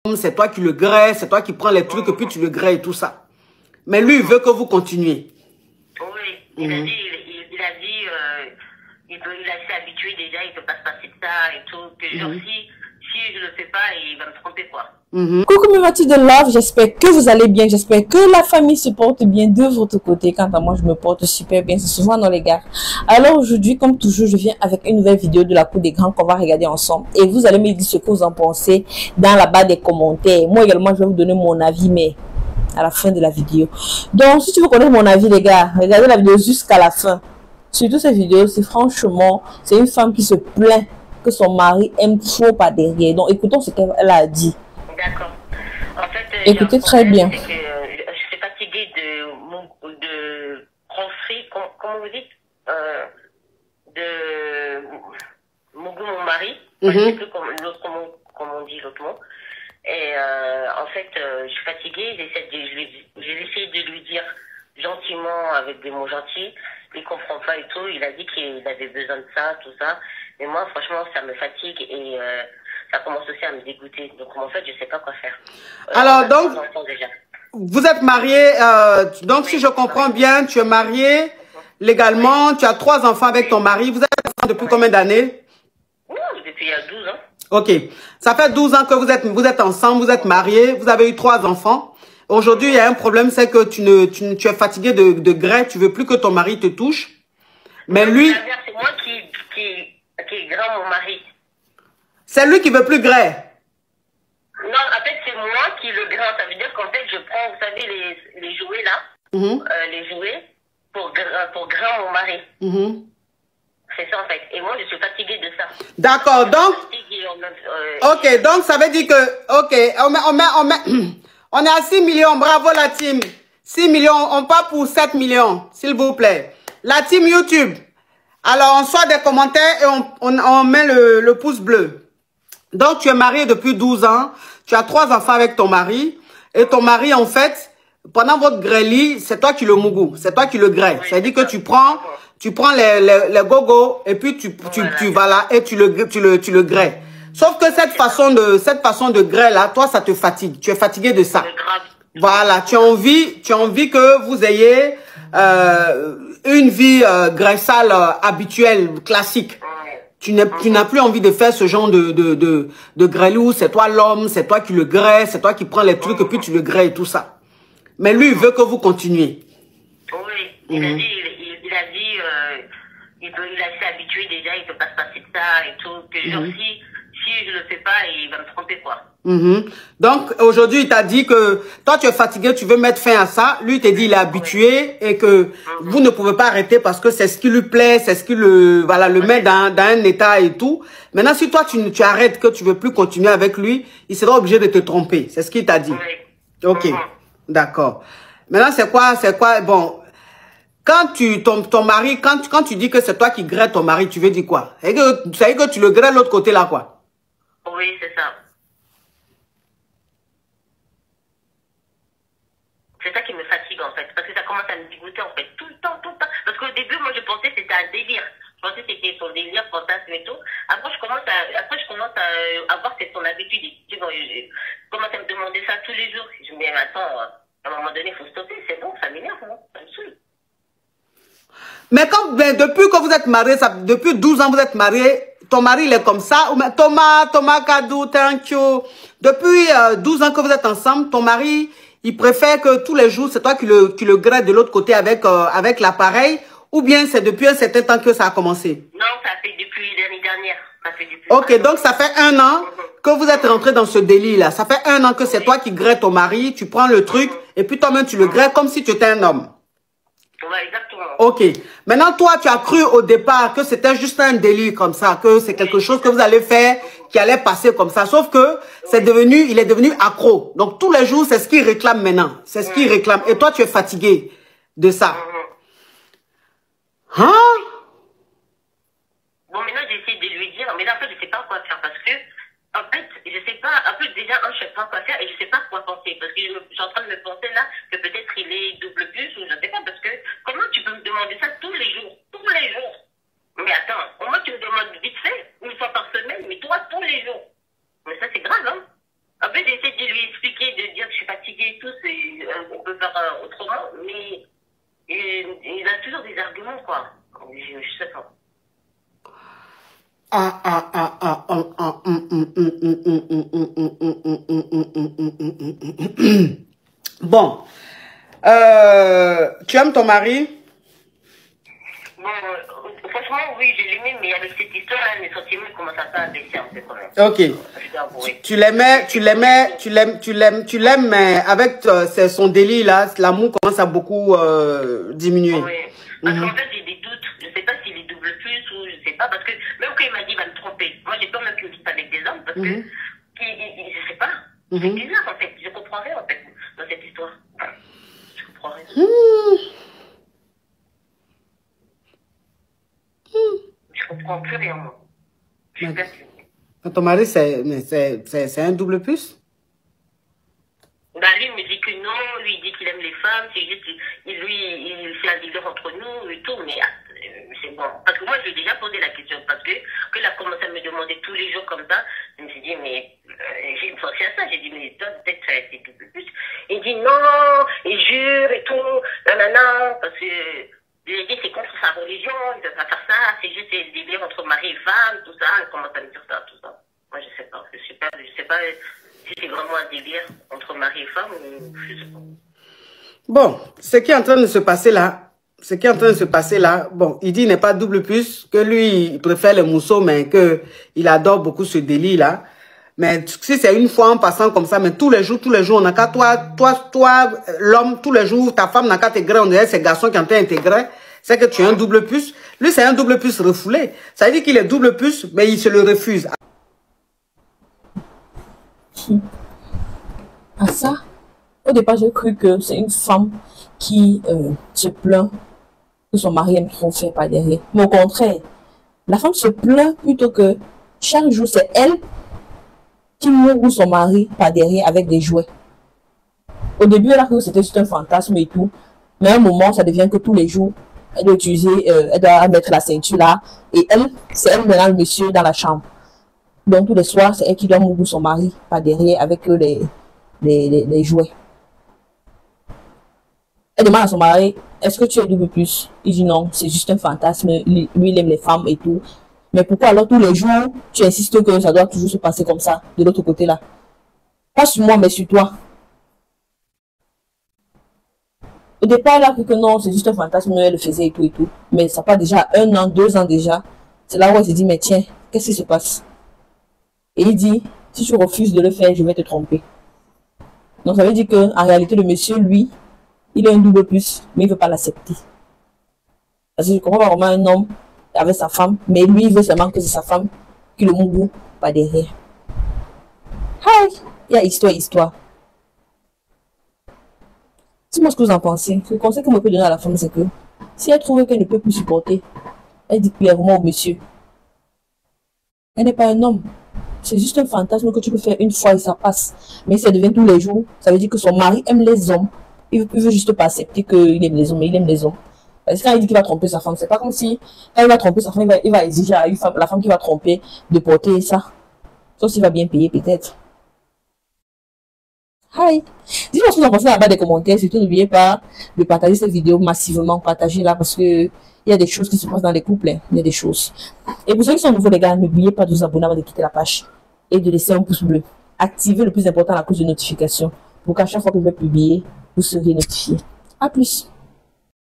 c'est toi qui le grès, c'est toi qui prends les trucs et puis tu le grès et tout ça. Mais lui, il veut que vous continuiez. Oui, il a dit, il s'est habitué déjà, il ne peut pas se passer de ça et tout. Que genre, si je ne le fais pas, il va me tromper, quoi. Coucou mes Mathieu de Love, j'espère que vous allez bien, j'espère que la famille se porte bien de votre côté. Quant à moi, je me porte super bien, c'est souvent dans les gars. Alors aujourd'hui, comme toujours, je viens avec une nouvelle vidéo de la cour des grands qu'on va regarder ensemble. Et vous allez me dire ce que vous en pensez dans la barre des commentaires. Moi également, je vais vous donner mon avis, mais à la fin de la vidéo. Donc, si tu veux connaître mon avis, les gars, regardez la vidéo jusqu'à la fin. Surtout cette vidéo, c'est franchement, c'est une femme qui se plaint que son mari aime trop par derrière. Donc, écoutons ce qu'elle a dit. D'accord. En fait, écoutez très bien. Que, je suis fatiguée de construire, comment vous dites, de mon mari. Je sais plus comment on dit l'autre mot. Et en fait, je suis fatiguée. J'ai essayé de lui dire gentiment, avec des mots gentils. Il comprend pas et tout. Il a dit qu'il avait besoin de ça, tout ça. Mais moi, franchement, ça me fatigue et ça commence aussi à me dégoûter. Donc, en fait, je sais pas quoi faire. Alors, donc, vous êtes marié. Donc, si je comprends bien, tu es marié légalement. Tu as 3 enfants avec ton mari. Vous êtes ensemble depuis combien d'années? Depuis il y a 12 ans. Ok. Ça fait 12 ans que vous êtes ensemble, vous êtes mariés, vous avez eu 3 enfants. Aujourd'hui, il y a un problème, c'est que tu es fatigué de grès, tu veux plus que ton mari te touche. Mais lui... C'est moi qui grain mon mari. C'est lui qui veut plus grès. Non, en fait, c'est moi qui le grain. Ça veut dire qu'en fait, je prends, vous savez, les jouets là, les jouets, pour grain mon mari. C'est ça, en fait. Et moi, je suis fatiguée de ça. D'accord, donc... Ok, donc ça veut dire que... Ok, on est à 6 millions, bravo la team. 6 millions, on part pour 7 millions, s'il vous plaît. La team YouTube. Alors, on sort des commentaires et on met le pouce bleu. Donc, tu es marié depuis 12 ans. Tu as 3 enfants avec ton mari. Et ton mari, en fait, pendant votre grêlis, c'est toi qui le mougou. C'est toi qui le grêle. C'est-à-dire que tu prends les gogos et puis tu vas là et tu le grêles. Sauf que cette façon de grêle là, toi, ça te fatigue. Tu es fatigué de ça. Voilà, tu as envie que vous ayez une vie graissale habituelle, classique. Tu n'as plus envie de faire ce genre de grêlou. C'est toi l'homme, c'est toi qui le grêle, c'est toi qui prends les trucs et puis tu le grêles et tout ça. Mais lui, il veut que vous continuiez. Oui, il a dit, il s'est habitué déjà, il ne peut pas se passer de ça et tout. Que genre, si je le fais pas, il va me tromper, quoi. Donc, aujourd'hui, il t'a dit que toi, tu es fatigué, tu veux mettre fin à ça. Lui, il t'a dit il est habitué et que vous ne pouvez pas arrêter parce que c'est ce qui lui plaît, c'est ce qui le met dans un état et tout. Maintenant, si toi, tu arrêtes, que tu veux plus continuer avec lui, il sera obligé de te tromper. C'est ce qu'il t'a dit. Ok, d'accord. Maintenant, c'est quoi, bon... Quand ton mari, quand tu dis que c'est toi qui grêles ton mari, tu veux dire quoi? C'est que tu le grêles l'autre côté là, quoi? Oui, c'est ça. C'est ça qui me fatigue, en fait. Parce que ça commence à me dégoûter, en fait. Tout le temps. Parce qu'au début, moi, je pensais que c'était un délire. Je pensais que c'était son délire, fantasme et tout. Après, je commence à voir que c'est son habitude. Je commence à me demander ça tous les jours. Je me dis, mais attends, à un moment donné, il faut stopper. C'est bon, ça m'énerve, hein. Ça me saoule. Mais depuis que vous êtes mariés, depuis 12 ans vous êtes mariés, ton mari il est comme ça. Thomas Kadou, thank you. Depuis 12 ans que vous êtes ensemble, ton mari, il préfère que tous les jours, c'est toi qui le grêle de l'autre côté avec l'appareil, ou bien c'est depuis un certain temps que ça a commencé? Non, ça fait depuis l'année dernière. Ok, donc ça fait 1 an que vous êtes rentré dans ce délit-là. Ça fait 1 an que c'est toi qui grêles ton mari, tu prends le truc, et puis toi-même tu le grêles comme si tu étais un homme. Ouais, exactement. Ok. Maintenant, toi, tu as cru au départ que c'était juste un délit comme ça, que c'est quelque chose que vous allez faire, qui allait passer comme ça. Sauf que il est devenu accro. Donc, tous les jours, c'est ce qu'il réclame maintenant. C'est ce qu'il réclame. Et toi, tu es fatigué de ça. Hein? Bon, maintenant, j'essaie de lui dire, mais là, en fait, je sais pas quoi faire parce que, en fait, je sais pas, un peu déjà, je sais pas quoi faire et je sais pas quoi penser parce que je suis en train de me penser là que peut-être il est double plus ou je sais pas parce que comment tu peux me demander ça tous les jours? Tous les jours. Mais attends, au moins tu me demandes vite fait, 1 fois par semaine, mais toi, tous les jours. Mais ça, c'est grave, hein? En fait, j'essaie de suis fatiguée et tout, on peut faire autrement, mais il a toujours des arguments, quoi. Je sais pas. Bon. Tu aimes ton mari? Bon, franchement, oui, je l'aimais, mais avec cette histoire-là, mes sentiments commencent à faire baisser un peu quand même. Ok. Tu l'aimes, mais avec son délit là, l'amour commence à beaucoup diminuer. Oui. Parce qu'en fait, j'ai des doutes. Je ne sais pas s'il est double plus ou je ne sais pas. Parce que même quand il m'a dit qu'il va me tromper, moi j'ai peur même qu'il me quitte avec des hommes parce que je ne sais pas. C'est bizarre en fait. Je comprends rien en fait dans cette histoire. Je comprends rien. Je comprends plus rien moi. Je suis perdue. Ton mari, c'est un double plus? Bah lui il me dit que non, lui il dit qu'il aime les femmes, c'est juste il fait la différence entre nous et tout, mais c'est bon. Parce que moi je lui ai déjà posé la question, parce que quand il a commencé à me demander tous les jours comme ça, je me suis dit mais j'ai pensé à ça, j'ai dit mais toi peut-être ça a été double plus. Il dit non, il jure et tout, nanana, parce que je lui ai dit c'est contre sa religion, il ne peut pas faire ça, c'est juste des délires entre mari et femme, tout ça, il commence à me dire ça, tout ça. Moi je sais pas, je sais pas si c'est vraiment un délire entre mari et femme ou je sais pas. Bon, ce qui est en train de se passer là, bon, il dit qu'il n'est pas double plus, que lui, il préfère les mousseaux, mais qu'il adore beaucoup ce délit-là. Mais si c'est une fois en passant comme ça, mais tous les jours, on n'a qu'à toi, l'homme, tous les jours, ta femme n'a qu'à t'intégrer, on dirait ces garçons qui ont été intégrés, c'est que tu es un double plus. Lui, c'est un double plus refoulé. Ça veut dire qu'il est double plus, mais il se le refuse. À ça, au départ, j'ai cru que c'est une femme qui se plaint que son mari aime trop faire par derrière. Mais au contraire, la femme se plaint plutôt que chaque jour, c'est elle qui mourre son mari par derrière avec des jouets. Au début, elle a cru que c'était juste un fantasme et tout. Mais à un moment, ça devient que tous les jours, elle doit utiliser, elle doit mettre la ceinture là. Et c'est elle maintenant le monsieur dans la chambre. Donc tous les soirs, c'est elle qui doit mourir son mari par derrière avec les jouets. Elle demande à son mari, est-ce que tu es double plus? Il dit non, c'est juste un fantasme, lui il aime les femmes et tout. Mais pourquoi alors tous les jours, tu insistes que ça doit toujours se passer comme ça, de l'autre côté là? Pas sur moi, mais sur toi. Au départ, elle a cru que non, c'est juste un fantasme, elle le faisait et tout et tout. Mais ça part déjà 1 an, 2 ans déjà. C'est là où elle se dit, mais tiens, qu'est-ce qui se passe? Et il dit, si tu refuses de le faire, je vais te tromper. Donc ça veut dire qu'en réalité, le monsieur, lui, il est un double plus, mais il ne veut pas l'accepter. Parce que je comprends pas vraiment un homme avec sa femme, mais lui, il veut seulement que c'est sa femme qui le mouille pas derrière. Hi! Il y a histoire. Dis-moi ce que vous en pensez. Le conseil que je peux donner à la femme, c'est que si elle trouve qu'elle ne peut plus supporter, elle dit clairement au monsieur. Elle n'est pas un homme. C'est juste un fantasme que tu peux faire une fois et ça passe. Mais si ça devient tous les jours, ça veut dire que son mari aime les hommes. Il veut juste pas accepter qu'il aime les hommes, mais il aime les hommes. Parce que quand il dit qu'il va tromper sa femme, c'est pas comme si quand il va tromper sa femme, il va exiger à la femme qui va tromper de porter ça. Sauf s'il va bien payer peut-être. Hi! Dis-moi ce que vous en pensez là-bas des commentaires. Surtout n'oubliez pas de partager cette vidéo massivement. Partagez-la parce que il y a des choses qui se passent dans les couples. Il y a des choses. Et pour ceux qui sont nouveaux les gars, n'oubliez pas de vous abonner avant de quitter la page. Et de laisser un pouce bleu. Activez le plus important la cloche de notification. Pour qu'à chaque fois que je vais publier, vous serez notifié. A plus!